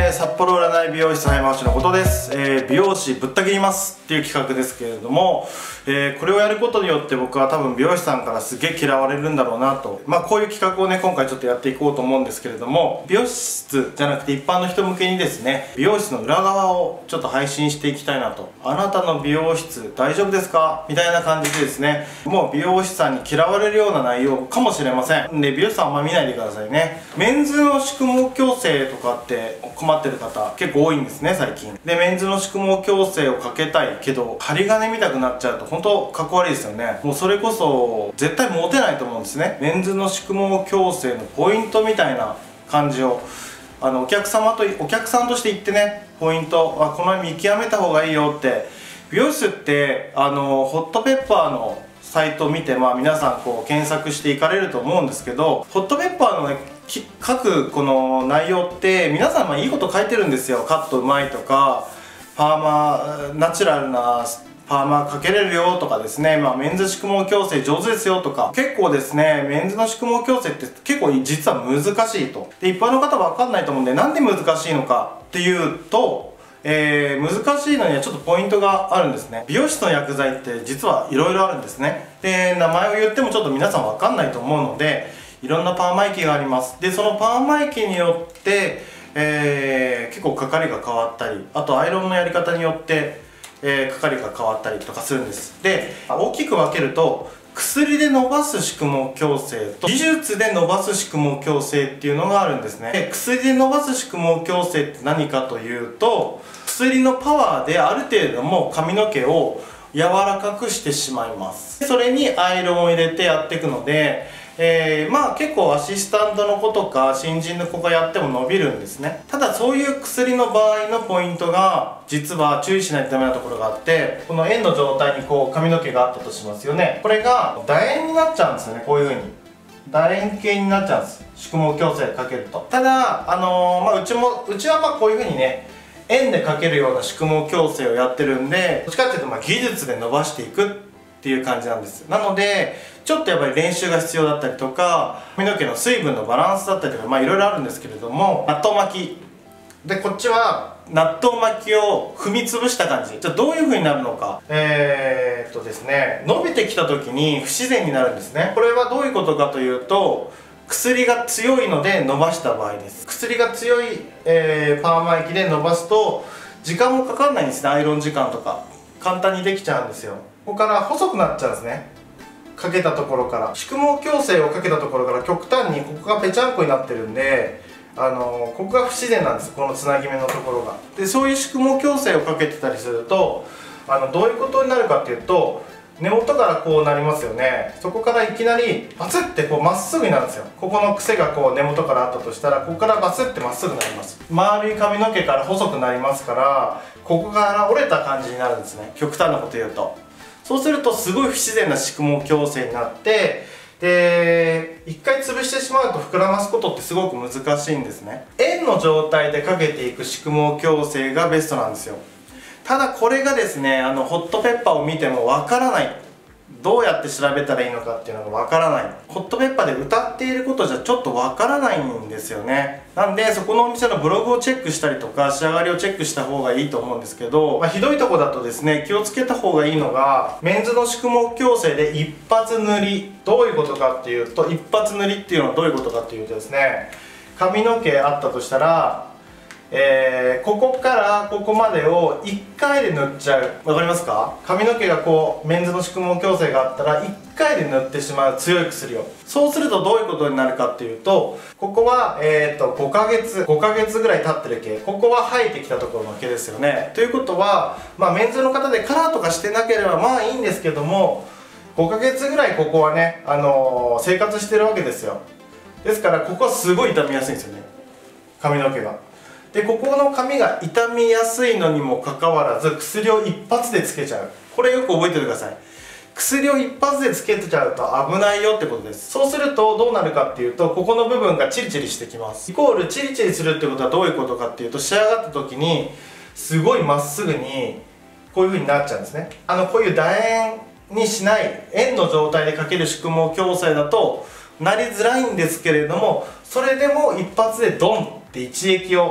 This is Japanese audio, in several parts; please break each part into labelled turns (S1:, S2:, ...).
S1: 札幌占い美容室早回しのことです。美容師ぶった切りますっていう企画ですけれども、これをやることによって僕は多分美容師さんからすげえ嫌われるんだろうなと、こういう企画をね今回ちょっとやっていこうと思うんですけれども、美容室じゃなくて一般の人向けにですね、美容室の裏側をちょっと配信していきたいなと。あなたの美容室大丈夫ですかみたいな感じでですね、もう美容師さんに嫌われるような内容かもしれません。で美容師さんあんま見ないでくださいね。メンズの宿毛矯正とかって困ってる方結構多いんですね最近で。メンズの宿毛矯正をかけたいけど針金見たくなっちゃうと本当かっこ悪いですよね。もうそれこそ絶対モテないと思うんですね。メンズの宿毛矯正のポイントみたいな感じをお客さんとして言ってね、ポイントこの見極めた方がいいよって。美容室ってホットペッパーのサイトを見て、皆さんこう検索していかれると思うんですけど、ホットペッパーのね書くこの内容って皆さんいいこと書いてるんですよ。カットうまいとか、パーマナチュラルなパーマかけれるよとかですね、メンズ宿毛矯正上手ですよとか、結構ですねメンズの宿毛矯正って結構実は難しいと。で一般の方は分かんないと思うんで、なんで難しいのかっていうと、難しいのにはちょっとポイントがあるんですね。美容室の薬剤って実はいろいろあるんですね。で名前を言ってもちょっと皆さん分かんないと思うので、いろんなパーマ液があります。でそのパーマ液によって、結構かかりが変わったり、あとアイロンのやり方によって、かかりが変わったりとかするんです。で大きく分けると、薬で伸ばす宿毛矯正と技術で伸ばす宿毛矯正っていうのがあるんですね。で薬で伸ばす宿毛矯正って何かというと、薬のパワーである程度も髪の毛を柔らかくしてしまいます。それにアイロンを入れてやっていくので、結構アシスタントの子とか新人の子がやっても伸びるんですね。ただそういう薬の場合のポイントが実は注意しないとダメなところがあって、この円の状態にこう髪の毛があったとしますよね。これが楕円になっちゃうんですよね。こういう風に楕円形になっちゃうんです、宿毛矯正かけると。ただうちはこういう風にね円でかけるような宿毛矯正をやってるんで、どっちかっていうと技術で伸ばしていくっていう感じなんです。なのでちょっとやっぱり練習が必要だったりとか、髪の毛の水分のバランスだったりとかいろいろあるんですけれども、納豆巻きでこっちは納豆巻きを踏み潰した感じ。じゃあどういう風になるのか。ですね、伸びてきた時に不自然になるんですね。これはどういうことかというと、薬が強いので伸ばした場合です。薬が強い、パーマ液で伸ばすと時間もかかんないんですね。アイロン時間とか簡単にできちゃうんですよ。ここから細くなっちゃうんですね。かけたところから宿毛矯正をかけたところから極端にここがぺちゃんこになってるんで、ここが不自然なんです、このつなぎ目のところが。でそういう宿毛矯正をかけてたりするとどういうことになるかっていうと、根元からこうなりますよね。そこからいきなりバツってこうまっすぐになるんですよ。ここの癖がこう根元からあったとしたら、ここからバツってまっすぐになります。丸い髪の毛から細くなりますから、ここから折れた感じになるんですね、極端なこと言うと。そうするとすごい不自然な宿毛矯正になって、で一回潰してしまうと膨らますことってすごく難しいんですね。円の状態でかけていく宿毛矯正がベストなんですよ。ただこれがですねホットペッパーを見てもわからない、どうやって調べたらいいのかっていうのがわからない。ホットペッパーで歌っていることじゃちょっとわからないんですよね。なんでそこのお店のブログをチェックしたりとか仕上がりをチェックした方がいいと思うんですけど、ひどいとこだとですね気をつけた方がいいのが、メンズの宿毛矯正で一発塗り。どういうことかっていうと、一発塗りっていうのはどういうことかっていうとですね、髪の毛あったとしたらここからここまでを1回で塗っちゃう。わかりますか？髪の毛がこうメンズの宿毛矯正があったら1回で塗ってしまう強い薬を。そうするとどういうことになるかっていうと、ここは5ヶ月ぐらい経ってる毛、ここは生えてきたところの毛ですよね。ということはメンズの方でカラーとかしてなければいいんですけども、5ヶ月ぐらいここはね生活してるわけですよ。ですからここはすごい傷みやすいんですよね、髪の毛が。でここの髪が傷みやすいのにもかかわらず薬を一発でつけちゃう。これよく覚えておいてください。薬を一発でつけちゃうと危ないよってことです。そうするとどうなるかっていうと、ここの部分がチリチリしてきます。イコールチリチリするってことはどういうことかっていうと、仕上がった時にすごいまっすぐにこういう風になっちゃうんですね。こういう楕円にしない円の状態でかける宿毛矯正だとなりづらいんですけれども、それでも一発でドンって一撃を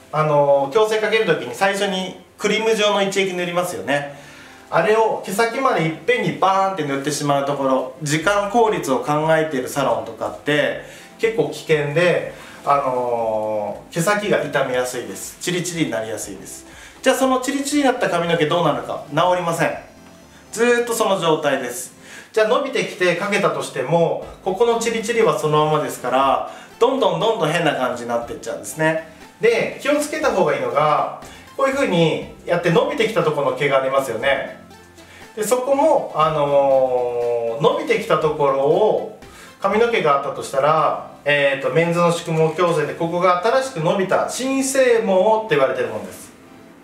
S1: 矯正かける時に最初にクリーム状の一液塗りますよね。あれを毛先までいっぺんにバーンって塗ってしまうところ、時間効率を考えているサロンとかって結構危険で、毛先が傷みやすいです。チリチリになりやすいです。じゃあそのチリチリになった髪の毛どうなるか。治りません。ずーっとその状態です。じゃあ伸びてきてかけたとしても、ここのチリチリはそのままですから、どんどん変な感じになっていっちゃうんですね。で、気をつけた方がいいのが、こういう風にやって伸びてきたところの毛がありますよね。でそこも、伸びてきたところを髪の毛があったとしたら、メンズの宿毛矯正でここが新しく伸びた新生毛って言われてるものです。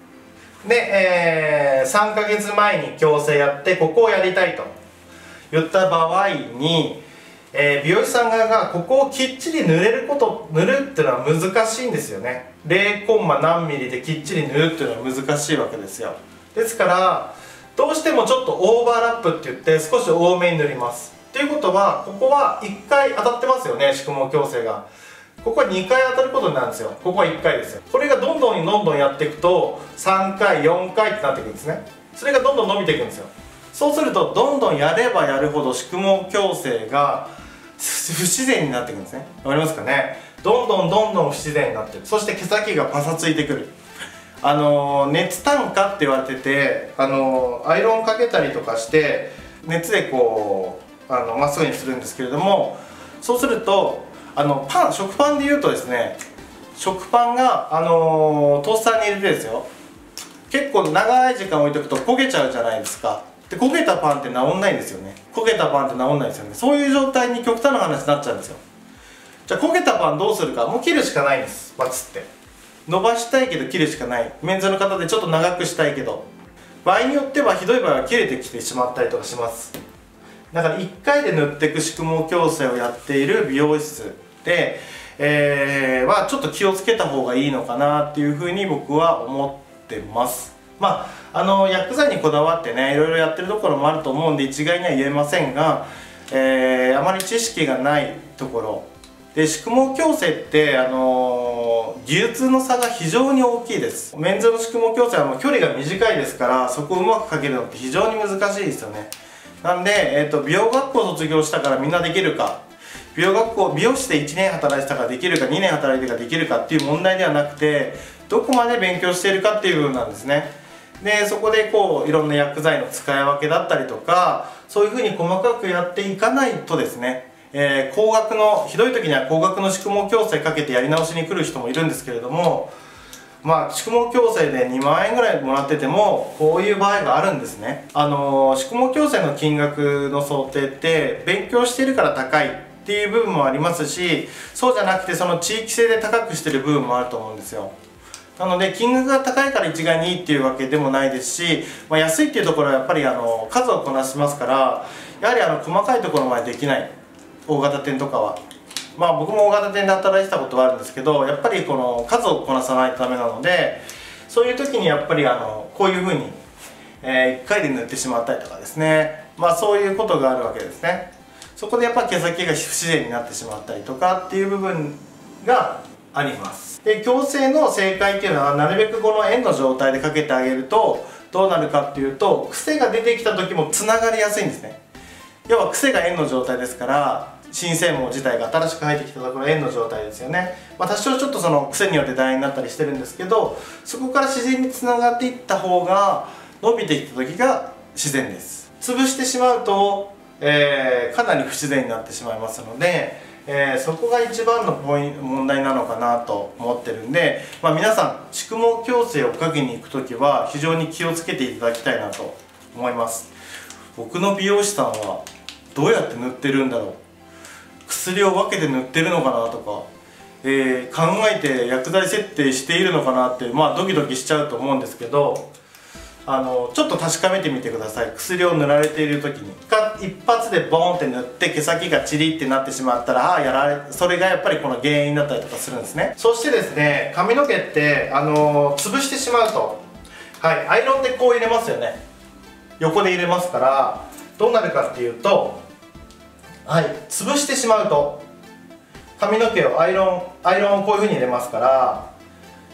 S1: で、3ヶ月前に矯正やってここをやりたいと言った場合に、美容師さん側がここをきっちり塗るっていうのは難しいんですよね。0コンマ何ミリできっちり塗るっていうのは難しいわけですよ。ですからどうしてもちょっとオーバーラップって言って少し多めに塗ります。っていうことはここは1回当たってますよね、宿毛矯正が。ここは2回当たることになるんですよ。ここは1回ですよ。これがどんどんやっていくと3回4回ってなっていくんですね。それがどんどん伸びていくんですよ。そうするとどんどんやればやるほど宿毛矯正が不自然になっていくんですね。わかりますかね。どんどん不自然になってる。そして毛先がパサついてくる。熱炭化って言われてて、アイロンかけたりとかして熱でこうまっすぐにするんですけれども、そうすると食パンでいうとですね、食パンがトースターに入れてですよ、結構長い時間置いとくと焦げちゃうじゃないですか。で焦げたパンって治んないんですよね。焦げたパンって治んないですよね。そういう状態に極端な話になっちゃうんですよ。じゃあ焦げたパンどうするか。もう切るしかないんです。バツって。伸ばしたいけど切るしかない。メンズの方でちょっと長くしたいけど、場合によってはひどい場合は切れてきてしまったりとかします。だから1回で塗っていく宿毛矯正をやっている美容室で、はちょっと気をつけた方がいいのかなっていうふうに僕は思ってます。薬剤にこだわってね、いろいろやってるところもあると思うんで一概には言えませんが、あまり知識がないところで、宿毛矯正って技術の差が非常に大きいです。メンズの宿毛矯正はもう距離が短いですから、そこをうまくかけるのって非常に難しいですよね。なんで、美容学校卒業したからみんなできるか、美容室で1年働いてたからできるか、2年働いてからできるかっていう問題ではなくて、どこまで勉強しているかっていう部分なんですね。でそこでこういろんな薬剤の使い分けだったりとか、そういうふうに細かくやっていかないとですね、高額のひどい時には高額の宿毛矯正かけてやり直しに来る人もいるんですけれども、宿毛矯正で2万円ぐらいもらっててもこういう場合があるんですね。宿毛矯正の金額の想定って勉強してるから高いっていう部分もありますし、そうじゃなくてその地域性で高くしてる部分もあると思うんですよ。なので金額が高いから一概にいいっていうわけでもないですし、安いっていうところはやっぱり数をこなしますから、やはり細かいところまでできない、大型店とかは。僕も大型店で働いてたことはあるんですけど、やっぱりこの数をこなさないとダメなので、そういう時にやっぱりこういうふうに、1回で塗ってしまったりとかですね、そういうことがあるわけですね。そこでやっぱ毛先が不自然になってしまったりとかっていう部分があります。で矯正の正解っていうのは、なるべくこの円の状態でかけてあげるとどうなるかっていうと、癖が出てきた時もつながりやすいんですね。要は癖が円の状態ですから、新生毛自体が新しく生えてきたところ円の状態ですよね。多少ちょっとその癖によって楕円になったりしてるんですけど、そこから自然につながっていった方が伸びてきた時が自然です。潰してしまうと、かなり不自然になってしまいますので、そこが一番の問題なのかなと思ってるんで、皆さん宿毛矯正をかけに行く時は非常に気をつけていただきたいなと思います。僕の美容師さんはどうやって塗ってるんだろう、薬を分けて塗ってるのかなとか、考えて薬剤設定しているのかなって、ドキドキしちゃうと思うんですけど、ちょっと確かめてみてください。薬を塗られている時に一発でボーンって塗って毛先がチリってなってしまったら、それがやっぱりこの原因だったりとかするんですね。そしてですね、髪の毛って潰してしまうと、アイロンでこう入れますよね。横で入れますから、どうなるかっていうと、潰してしまうと髪の毛をアイロンをこういうふうに入れますから、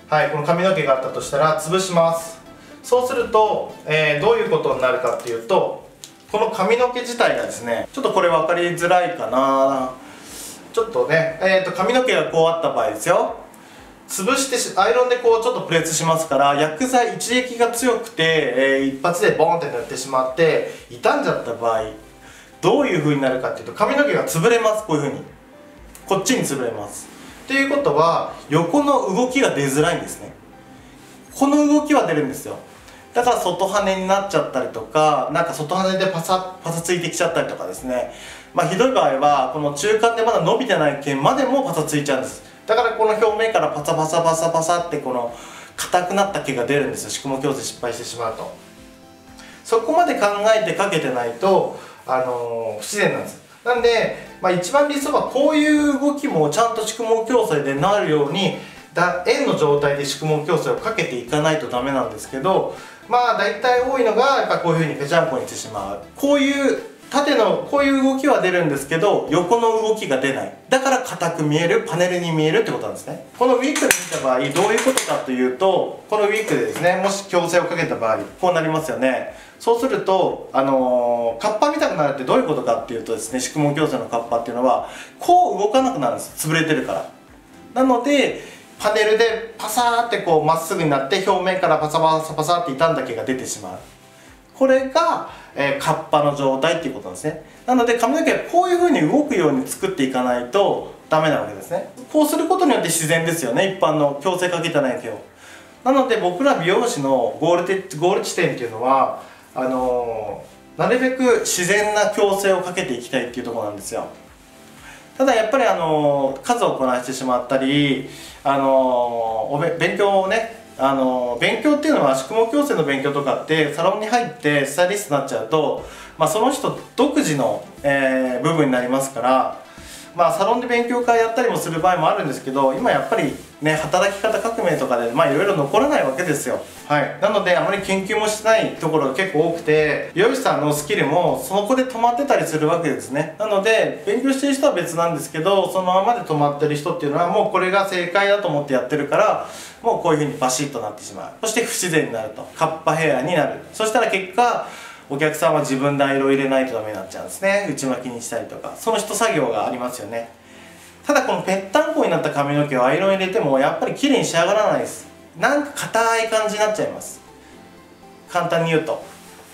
S1: はい、この髪の毛があったとしたら潰します。そうすると、どういうことになるかっていうと、この髪の毛自体がですね、ちょっとこれ分かりづらいかな。ちょっとね、髪の毛がこうあった場合ですよ、潰してアイロンでこうちょっとプレスしますから、薬剤一液が強くて、一発でボンって塗ってしまって傷んじゃった場合、どういう風になるかっていうと、髪の毛が潰れます。こういう風にこっちに潰れます。ということは横の動きが出づらいんですね。この動きは出るんですよ。だから外跳ねになっちゃったりとか、なんか外跳ねでパサついてきちゃったりとかですね、ひどい場合はこの中間でまだ伸びてない毛までもパサついちゃうんです。だからこの表面からパサパサパサパサってこの硬くなった毛が出るんですよ。宿毛矯正失敗してしまうと。そこまで考えてかけてないと、不自然なんです。なんで、一番理想はこういう動きもちゃんと宿毛矯正でなるように円の状態で宿毛矯正をかけていかないとダメなんですけど、大体多いのがやっぱこういう風にぺちゃんこにしてしまう。こういう縦のこういう動きは出るんですけど、横の動きが出ない。だから硬く見える、パネルに見えるってことなんですね。このウィッグで見た場合どういうことかというと、このウィッグでですね、もし矯正をかけた場合こうなりますよね。そうするとカッパみたくなるってどういうことかっていうとですね、宿毛矯正のカッパっていうのはこう動かなくなるんです。潰れてるから。なのでパネルでパサーってこうまっすぐになって、表面からパサパサパサって傷んだ毛が出てしまう。これが、カッパの状態っていうことなんですね。なので髪の毛はこういう風に動くように作っていかないとダメなわけですね。こうすることによって自然ですよね、一般の矯正かけてない毛を。なので僕ら美容師のゴール地点っていうのはなるべく自然な矯正をかけていきたいっていうところなんですよ。ただやっぱり数をこなしてしまったり勉強をね、勉強っていうのは宿毛矯正の勉強とかってサロンに入ってスタイリストになっちゃうと、その人独自の、部分になりますから、サロンで勉強会やったりもする場合もあるんですけど、今やっぱりね働き方革命とかでいろいろ残らないわけですよ。はい、なのであまり研究もしてないところが結構多くて、美容師さんのスキルもそこで止まってたりするわけですね。なので勉強してる人は別なんですけど、そのままで止まってる人っていうのはもうこれが正解だと思ってやってるから、もうこういう風にバシッとなってしまう。そして不自然になると、カッパヘアになる。そしたら結果お客さんは自分でアイロン入れないとダメになっちゃうんですね。内巻きにしたりとか、その一作業がありますよね。ただこのぺったんこになった髪の毛をアイロン入れてもやっぱり綺麗に仕上がらないです。なんか硬い感じになっちゃいます。簡単に言うと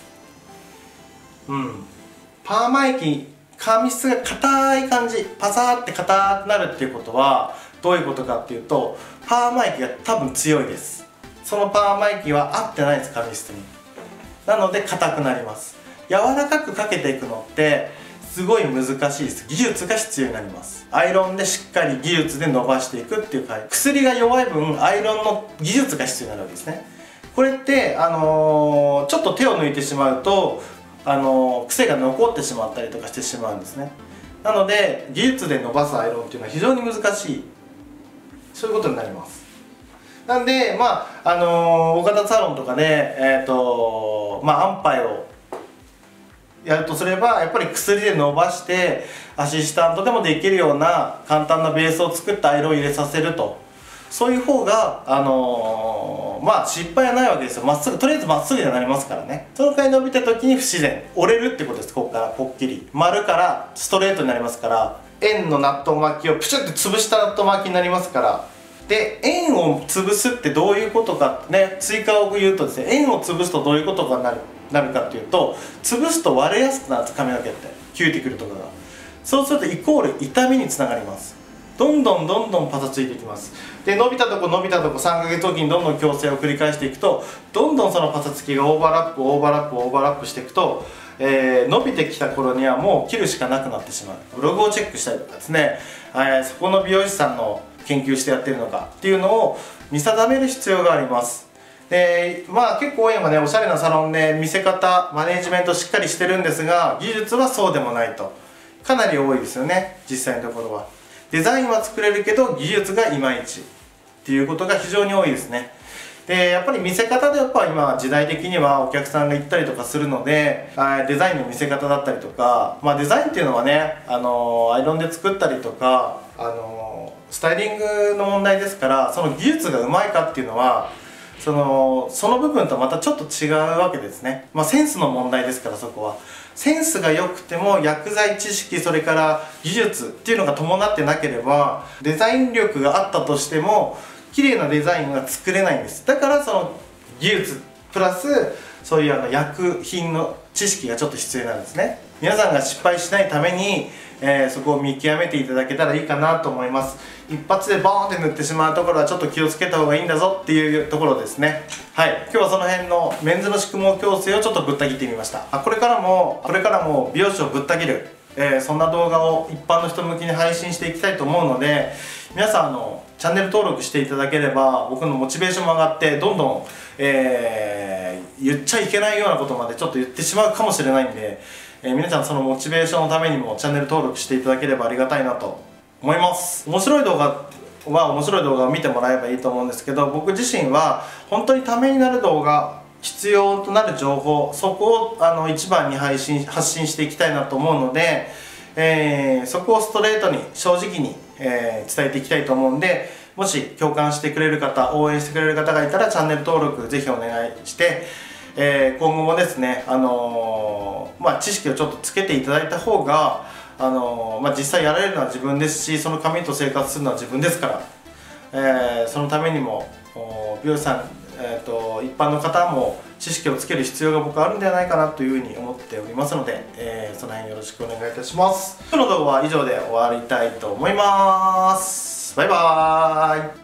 S1: パーマ液、髪質が硬い感じ、パサーって硬くなるっていうことはどういうことかっていうと、パーマ液が多分強いです。そのパーマ液は合ってないです、髪質に。なので硬くなります。柔らかくかけていくのってすごい難しいです。技術が必要になります。アイロンでしっかり技術で伸ばしていくっていう薬が弱い分アイロンの技術が必要になるわけですね。これってちょっと手を抜いてしまうと癖が残ってしまったりとかしてしまうんですね。なので技術で伸ばすアイロンっていうのは非常に難しい、そういうことになります。なんで大型サロンとかで安牌をやるとすれば、やっぱり薬で伸ばしてアシスタントでもできるような簡単なベースを作ったアイロンを入れさせると、そういう方が失敗はないわけですよ。まっすぐ、とりあえずまっすぐになりますからね。その回伸びた時に不自然、折れるってことです。ここからぽっきり丸からストレートになりますから、円の納豆巻きをプシュッて潰した納豆巻きになりますから。で円を潰すってどういうことかね、追加を言うとですね、円を潰すとどういうことがなるかっていうと、潰すと割れやすくなるんです。髪の毛ってキューティクルとかが。そうするとイコール痛みにつながります。どんどんパサついていきます。で伸びたとこ3ヶ月おきにどんどん矯正を繰り返していくと、どんどんそのパサつきがオーバーラップしていくと、伸びてきた頃にはもう切るしかなくなってしまう。ブログをチェックしたりとかですね、そこの美容師さんの研究してやってるのかっていうのを見定める必要があります。で結構多いのがね、おしゃれなサロンで見せ方マネジメントしっかりしてるんですが、技術はそうでもないと、かなり多いですよね、実際のところは。デザインは作れるけど技術がいまいちっていうことが非常に多いですね。でやっぱり見せ方で今時代的にはお客さんが行ったりとかするので、デザインの見せ方だったりとか、デザインっていうのはねアイロンで作ったりとかスタイリングの問題ですから、その技術がうまいかっていうのはその部分とまたちょっと違うわけですね。センスの問題ですから、そこはセンスが良くても薬剤知識、それから技術っていうのが伴ってなければ、デザイン力があったとしても綺麗なデザインが作れないんです。だからその技術プラスそういう薬品の知識がちょっと必要なんですね。皆さんが失敗しないために、そこを見極めていただけたらいいかなと思います。一発でボーンって塗ってしまうところはちょっと気をつけた方がいいんだぞっていうところですね。はい、今日はその辺のメンズの宿毛矯正をちょっとぶった切ってみました。これからも美容師をぶった切る、そんな動画を一般の人向きに配信していきたいと思うので、皆さんチャンネル登録していただければ僕のモチベーションも上がって、どんどん、言っちゃいけないようなことまでちょっと言ってしまうかもしれないんで、皆さんそのモチベーションのためにもチャンネル登録していただければありがたいなと思います。面白い動画を見てもらえばいいと思うんですけど、僕自身は本当にためになる動画、必要となる情報、そこを一番に発信していきたいなと思うので、そこをストレートに正直に、伝えていきたいと思うんで、もし共感してくれる方、応援してくれる方がいたらチャンネル登録ぜひお願いして、今後もですね、知識をちょっとつけていただいた方が、実際やられるのは自分ですし、その髪と生活するのは自分ですから、そのためにも美容師さん、一般の方も知識をつける必要が僕はあるんではないかなというふうに思っておりますので、その辺よろしくお願いいたします。今日の動画は以上で終わりたいと思います。バイバーイ。